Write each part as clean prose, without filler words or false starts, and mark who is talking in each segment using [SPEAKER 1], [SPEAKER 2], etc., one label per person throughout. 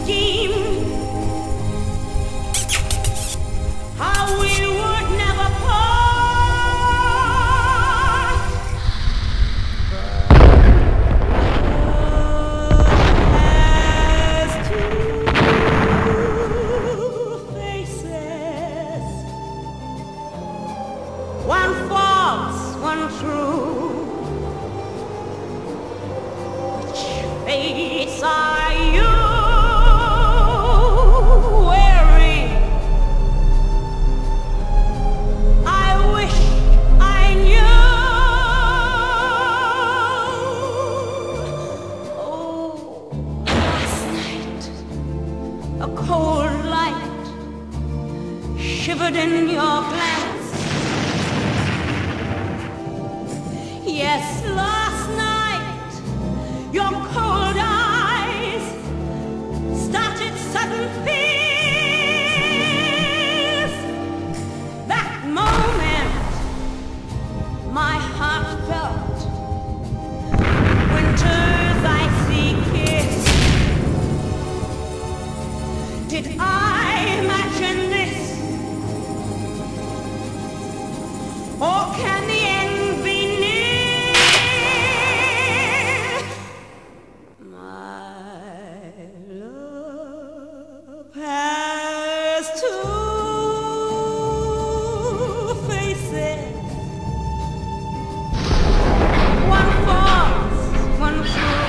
[SPEAKER 1] scheme, how we would never part. Has two faces, one false, one true. Which face are you wearing? I wish I knew. Oh, last night a cold light shivered in your glance. Yes, last night your cold eyes started sudden fears. That moment my heart felt winter's icy kiss. Did I imagine this? Or can the end be near? My love has two faces, one false, one true,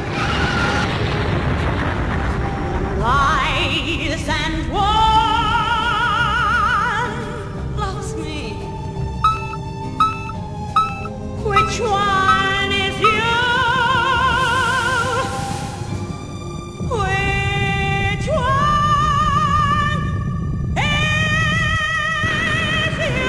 [SPEAKER 1] lies and one loves me. Which one is you? Which one is you?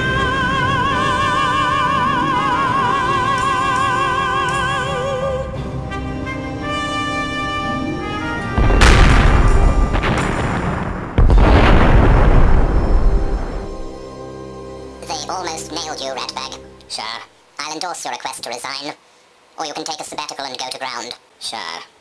[SPEAKER 2] They've almost nailed you, ratbag. Sure. I'll endorse your request to resign. Or you can take a sabbatical and go to ground. Sure.